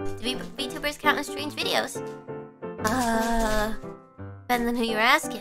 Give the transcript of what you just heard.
Do VTubers count as strange videos? Depends on who you're asking.